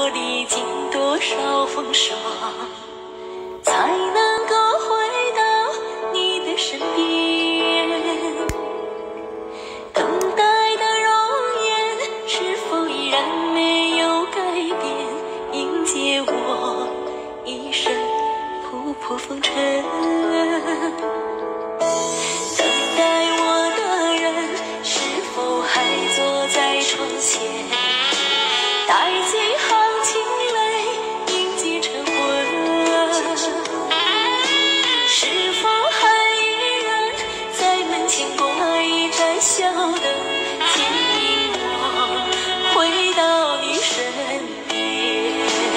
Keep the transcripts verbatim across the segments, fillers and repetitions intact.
历经多少风霜，才能够回到你的身边。等待的容颜是否依然没有改变，迎接我一身扑扑风尘。等待我的人是否还坐在窗前，带几行清泪迎接晨昏？是否还依然在门前挂一盏小灯，牵引我回到你身边？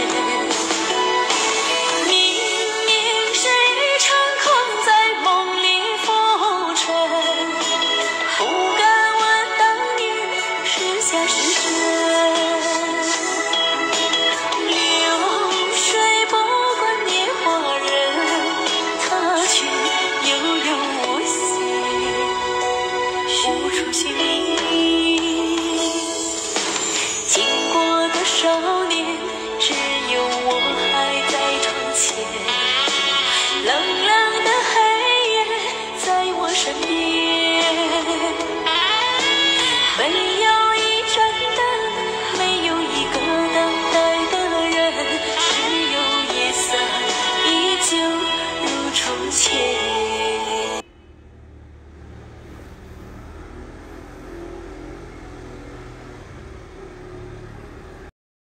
明明是一场空在梦里浮沉，不敢问当年是假是真。无处寻觅。